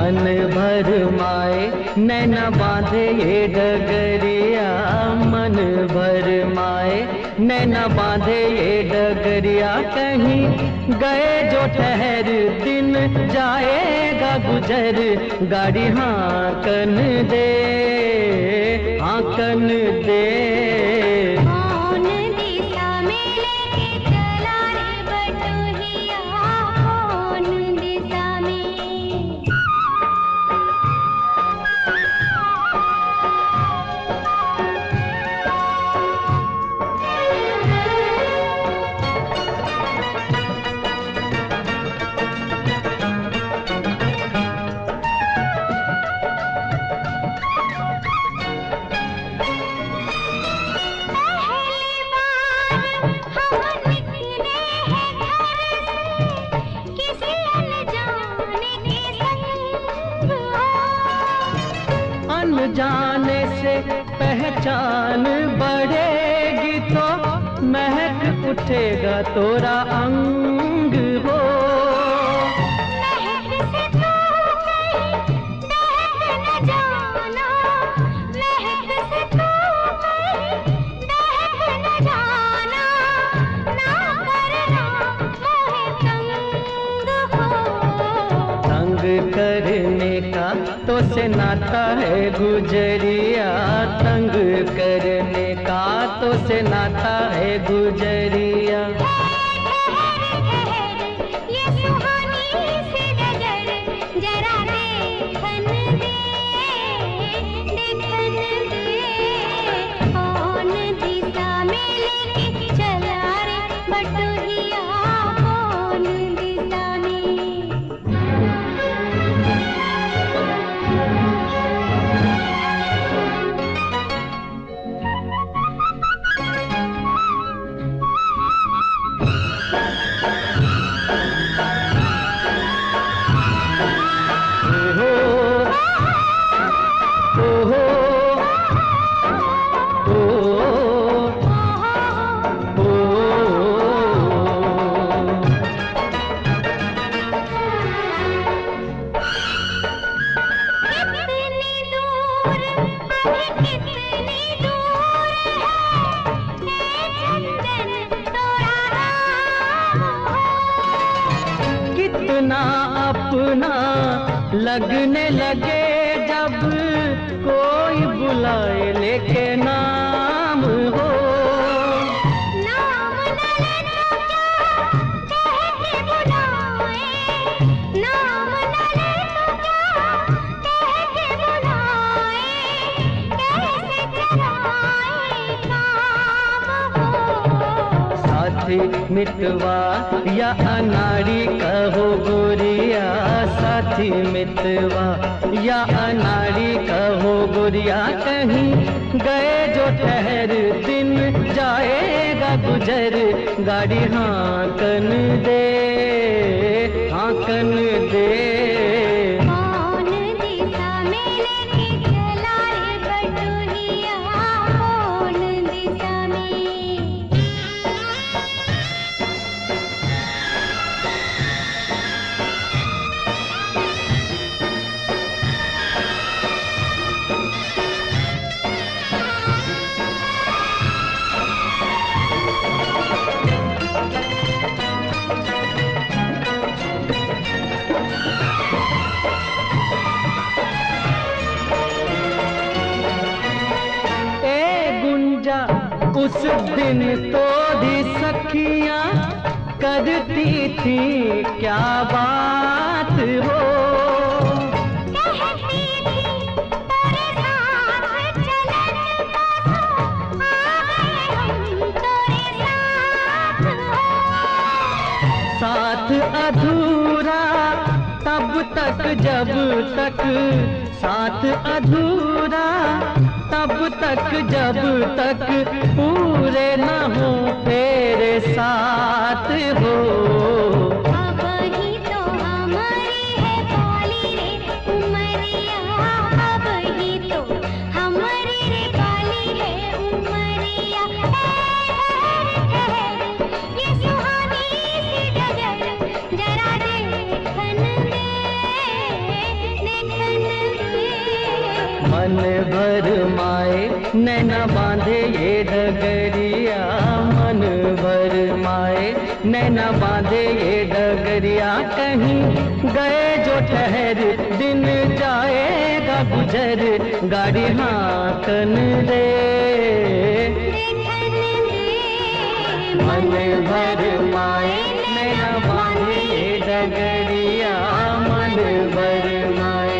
मन भर माए नैना बांधे ये डगरिया, मन भर माए नैना बांधे ये डगरिया। कहीं गए जो ठहर दिन जाएगा गुजर, गाड़ी हांकन दे हांकन दे। जाने से पहचान बढ़ेगी तो महक उठेगा तोरा अंग हो। महक से तू कहीं दहक न जाना, महक से तू कहीं दहक न जाना, ना करना मोहे तंग हो। तंग करने का तो से नाता है गुजरिया, तंग करने का तो से नाता है गुजरिया। ये सुहानी सी नजर जरा देखन दे, देखन दे। कौन दिशा में लेके चला रे बटुहिया, कौन दिशा में। अपना लगने लगे जब कोई बुलाए लेके नाम हो। नाम न ले तो क्या कह के बुलाए, नाम न ले तो क्या कह के बुलाए, कैसे चलाए काम हो। साथी मितवा या अनाड़ी कहो गोरिया, साथी मितवा या अनाड़ी कहो गोरिया। कहीं गए जो ठहर दिन जाएगा गुजर, गाड़ी हांकन दे हांकन दे। उस दिन तो भी सखियां करती थी क्या बात हो। कहती थी तेरे साथ चलन को आए हम तेरे साथ हो। साथ अधूरा तब तक जब तक, साथ अधूरा तब तक जब तक पूरे न हो तेरे साथ हो। अब ही तो हमारी है काली रे उमरिया, अब ही तो हमारी रे काली है उमरिया। ये सुहानी सी डगर जरा देखन दे, मन भर माए नैना बांधे ये डगरिया, मन भर माए नैना बांधे ये डगरिया। कहीं गए जो ठहर दिन जाएगा गुजर, गाड़ी हाकन दे मन भर माए नैना बांधे ये डगरिया, मन भर माए।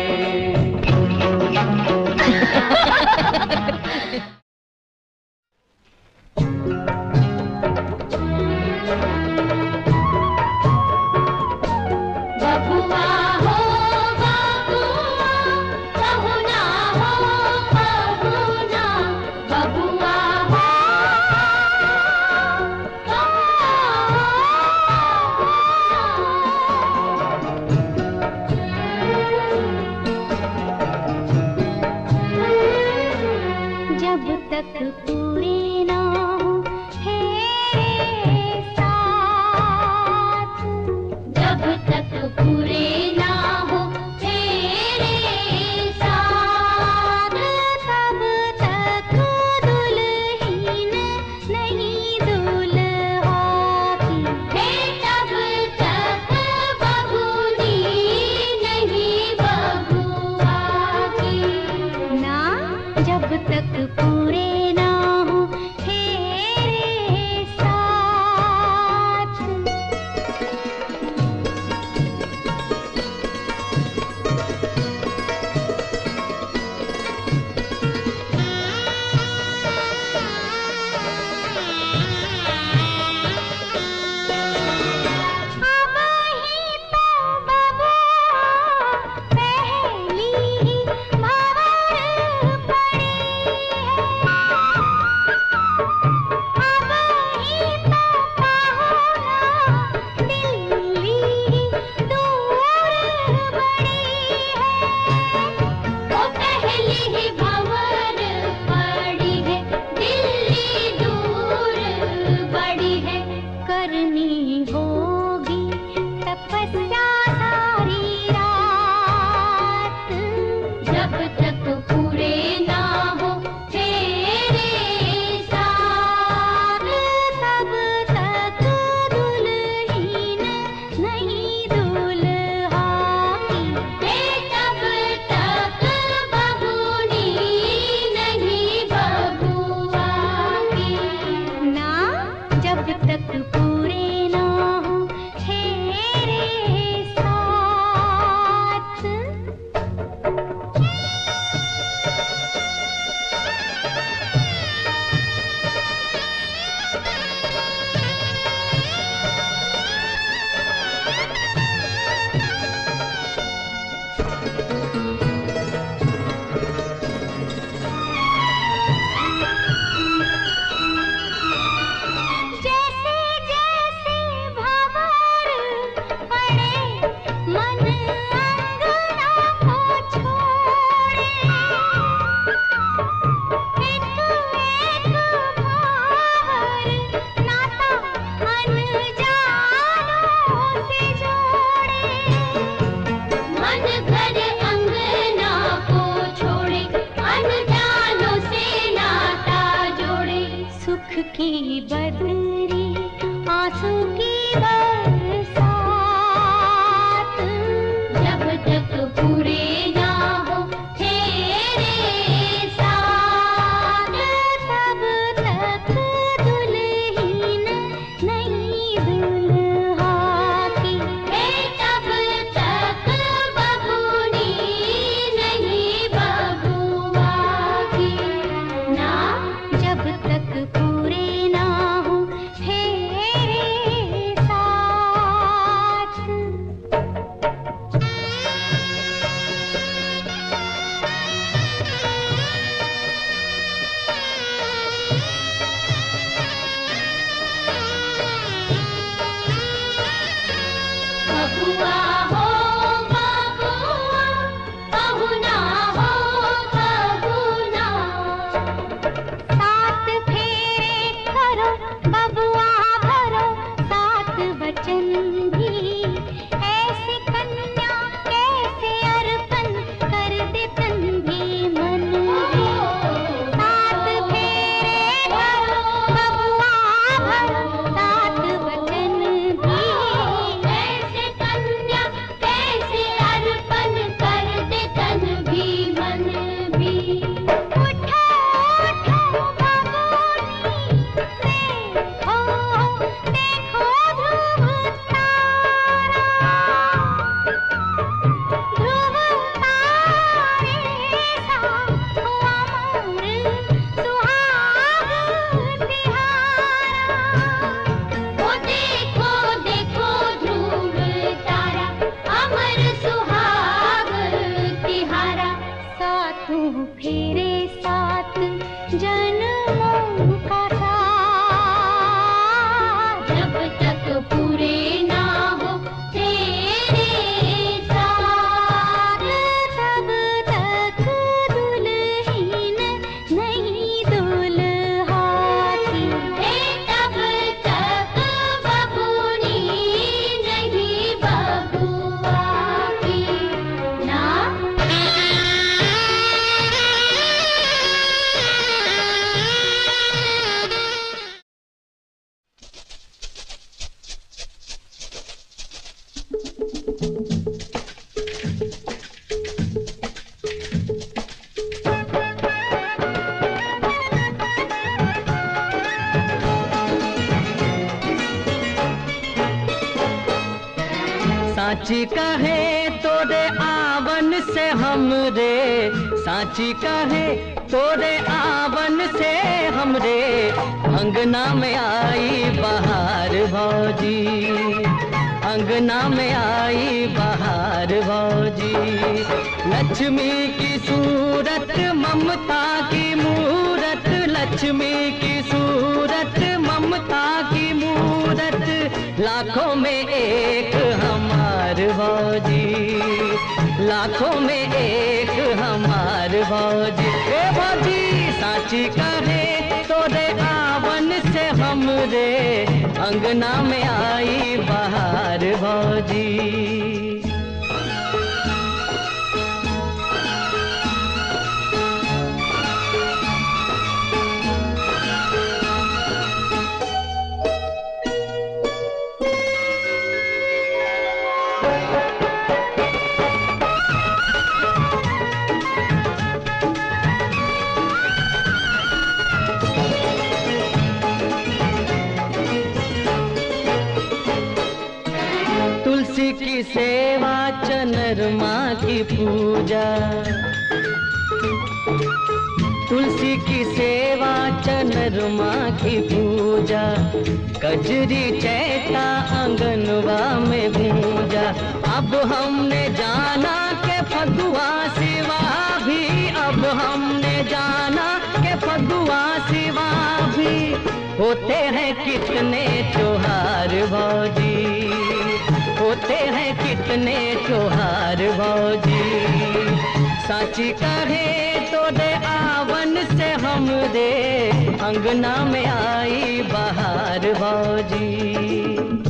साची कहे तोरे आवन से हमरे, साची कहे तोरे आवन से हमरे, अंगना में आई बहार भौजी, अंगना में आई बहार भौजी। लक्ष्मी की सूरत ममता की मूरत, लक्ष्मी की सूरत ममता की मूरत, लाखों में एक हमार भौजी, लाखों में एक हमार भौजी। ए भौजी साची कहे तोरे आवन से हमरे, अंगना में आई बहार भौजी। तुलसी की सेवा चनरमा की पूजा, तुलसी की सेवा चनरमा की पूजा, कजरी चैता आंगनवा में गूंजा। अब हमने जाना के फगुआ सिवा भी, अब हमने जाना के फगुआ सिवा भी, होते हैं कितने त्योहार भौजी, होते हैं कितने त्योहार भौजी। साची कहे तोरे आवन से हमरे, अंगना में आई बहार भौजी।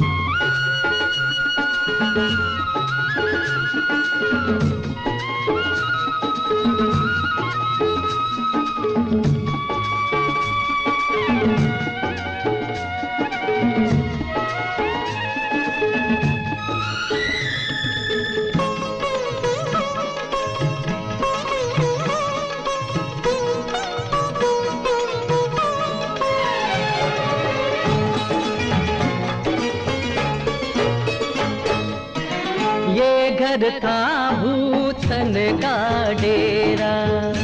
घर था भूतन का डेरा,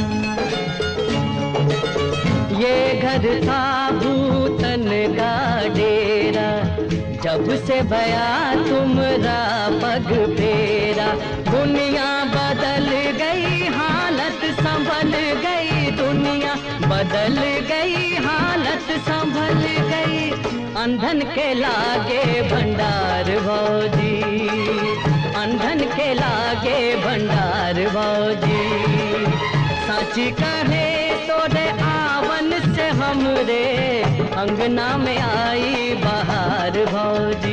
ये घर था भूतन का डेरा, जब से भया तुमरा पग फेरा। दुनिया बदल गई हालत संभल गई, दुनिया बदल गई हालत संभल गई, अंधन के लागे भंडार भौजी, अंधन के लागे भंडार भौजी। साची कहे तोरे आवन से हमरे, अंगना में आई बहार भौजी।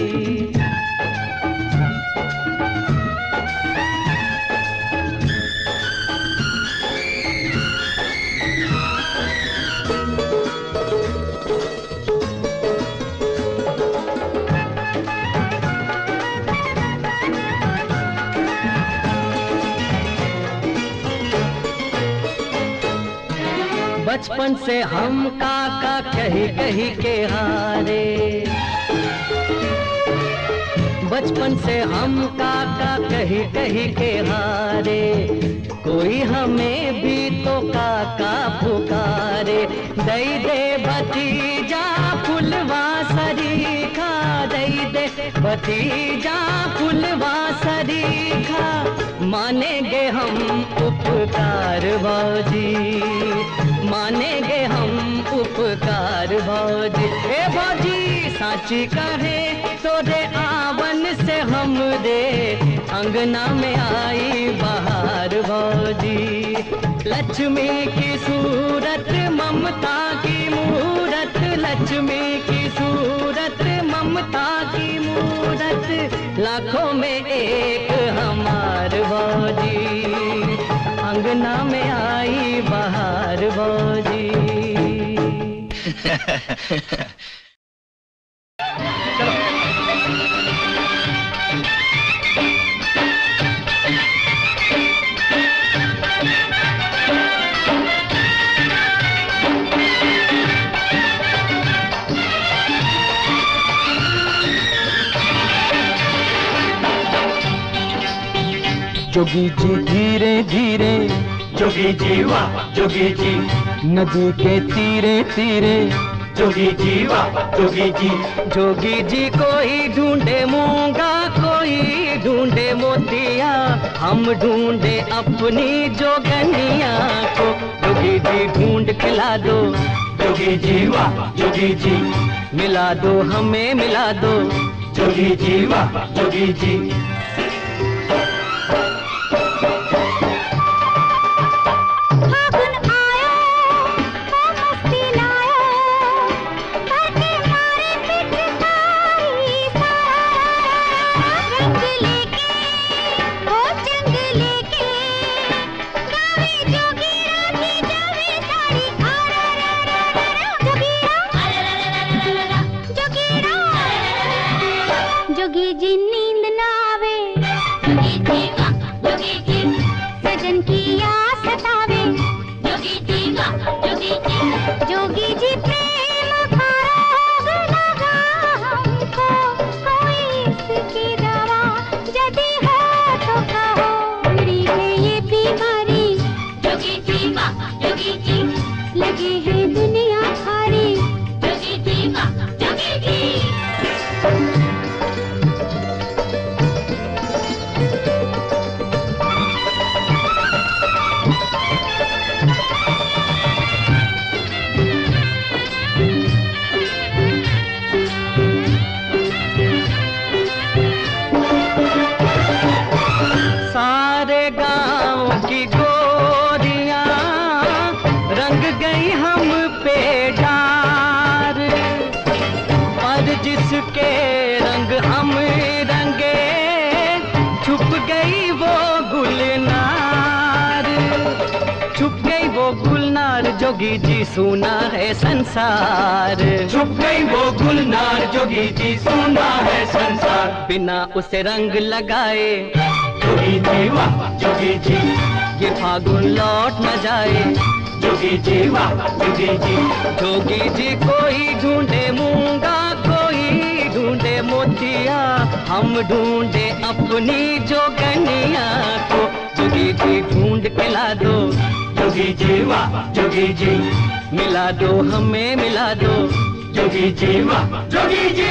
बचपन से हम काका कही कही के हारे, बचपन से हम काका कही कही के हारे, कोई हमें भी तो काका पुकारे। दई दे भतीजा फुलवा सरीखा, दई दे भतीजा फुलवा सरीखा, मानेंगे हम उपकार भौजी, मानेंगे हम उपकार भौजी। ए भौजी साची कहे तोरे आवन से हमरे, अंगना में आई बहार भौजी। लक्ष्मी की सूरत ममता की मूरत, लक्ष्मी की सूरत ममता की मूरत, लाखों में एक हमार भौजी, अंगना में आई बहार भौजी। जोगी जी धीरे धीरे, जोगी जी वाह जोगी जी, नदी के तीरे तीरे, जोगी जी वाह जोगी जी। जोगी जी कोई ढूंढे मूंगा, कोई ढूंढे मोतिया, हम ढूंढे अपनी जोगनिया को। जोगी जी ढूंढ खिला दो, जोगी जी वाह जोगी जी, मिला दो हमें मिला दो, जोगी जी वाह जोगी जी। जोगी जी नींद ना आवे, जोगी जी वाह जोगी जी, सजन की याद सतावे, जोगी जी वाह जोगी जी। जोगी जी प्रेम का रोग लगा हमको, कोई इसकी दवा यदि हो तो कहो, बुरी है ये बीमारी, जोगी जी वाह जोगी जी, लगे है दुनिया सारी, जोगी जी वाह जोगी जी। सारे गांव की गोरियां रंग गई हम पे डार, पर जिसके रंग हम रंगे छुप गई वो गुलनार, छुप गई वो गुलनार। जोगी जी सुना है संसार, छुप गई वो गुलनार, जोगी जी सुना है संसार, बिना उसे रंग लगाए, जोगी जी वाह जोगी जी, ये फागुन लौट न जाए, जोगी जी वाह जोगी जी। जोगी जी कोई ढूंढे मूंगा, कोई ढूंढे मोतिया, हम ढूंढे अपनी जोगनिया को। जोगी जी ढूंढ के ला दो, जोगी जी वाह जोगी जी, मिला दो हमें मिला दो, जोगी जी वाह जोगी जी।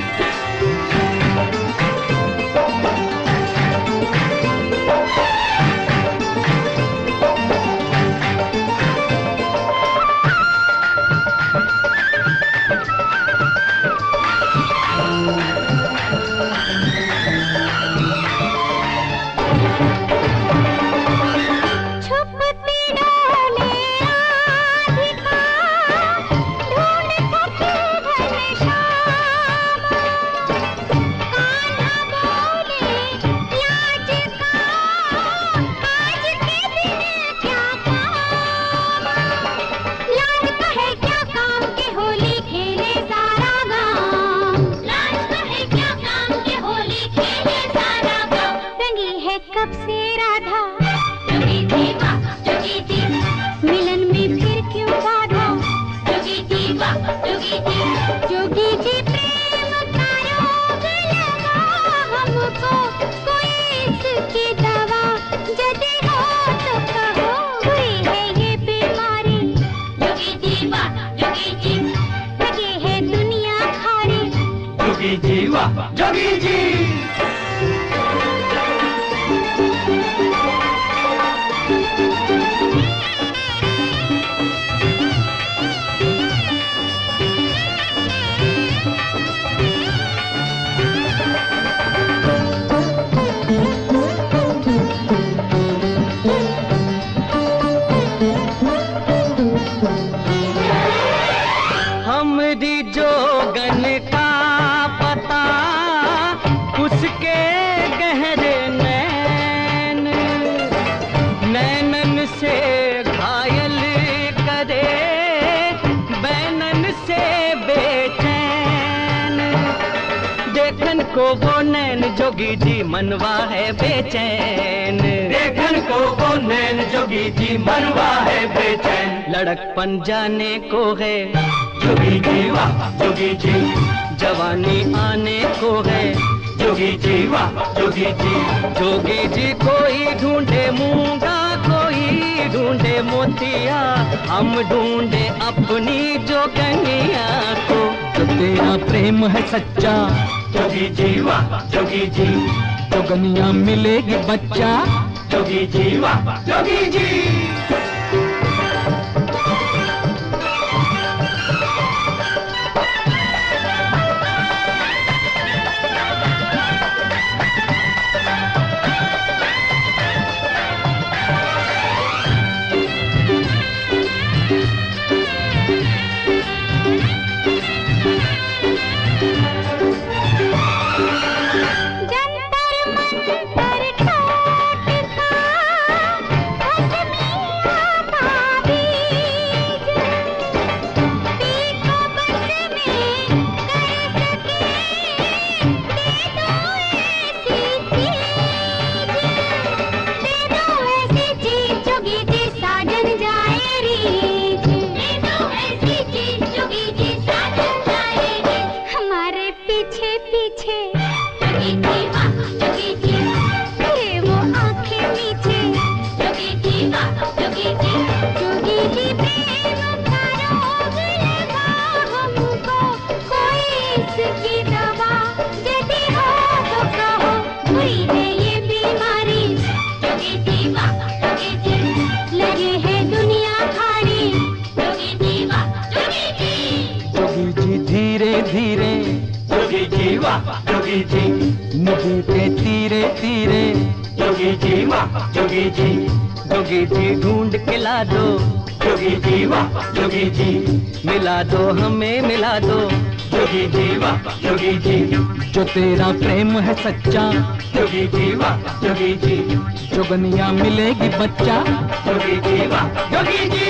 कब से राधा, जोगी जी वाह जोगी जी, मिलन में फिर क्यों बाधा, जोगी जी वाह जोगी जी। जोगी जी प्रेम का रोग लगा हमको, कोई इसकी दवा यदि हो तो कहो, हुई है ये बीमारी, जोगी जी वाह जोगी जी, लगे है दुनिया खारी, जोगी जी वाह जोगी जी। हमरी जोगन का पता उसके गहरे नैन, नैनन से घायल करे, बैनन से बेचैन, देखन को वो नैन जोगी जी मनवा है बेचैन, देखन को वो नैन जोगी जी मनवा है बेचैन, लड़कपन जाने को है, जोगी जी वाह जोगी जी, जवानी आने को है, जोगी जी वाह जोगी जी। जोगी जी कोई ढूंढे मूंगा, कोई ढूंढे मोतिया, हम ढूंढे अपनी जोगनिया को। जो तेरा प्रेम है सच्चा, जोगी जी वाह जोगी जी। जोगनिया मिलेगी बच्चा, जोगी जी वाह जोगी जी। जोगी जी नदी के तीरे तीरे, जोगी जी वाह जोगी जी। जोगी जी ढूंढ के ला दो, जोगी जी वाह जोगी जी। मिला दो हमें मिला दो, जोगी जी वाह जोगी जी। जो तेरा प्रेम है सच्चा, जोगी जी वाह जोगी जी। जोगनिया मिलेगी बच्चा, जोगी जी वाह जोगी जी।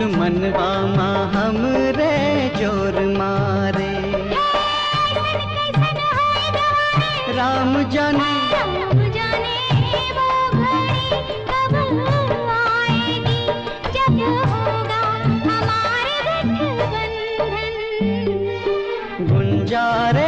मनवा माँ हमरे जोर मारे। राम जाने वो घड़ी कब आएगी, जब होगा हमारे गठबंधन। गुंजारे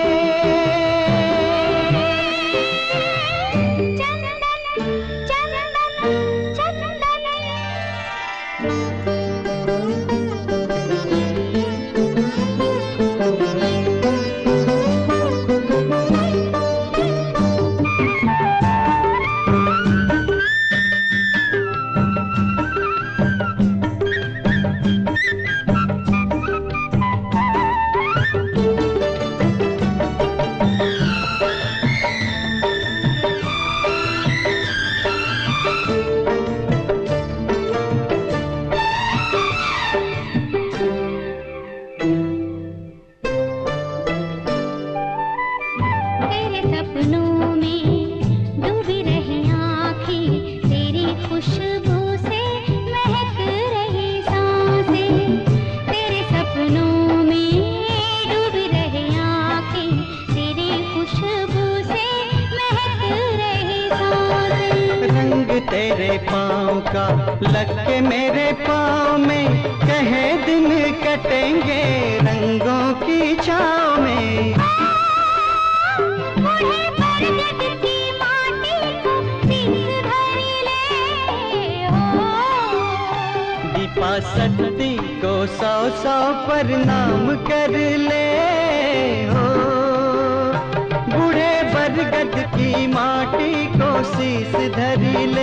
तेरे पाँव का लग के मेरे पाँव में, कहे दिन कटेंगे रंगों की छाँव में। दीपा सती को 100 प्रणाम कर ले हो, बूढ़े बरगद की माटी को शीश धर ले।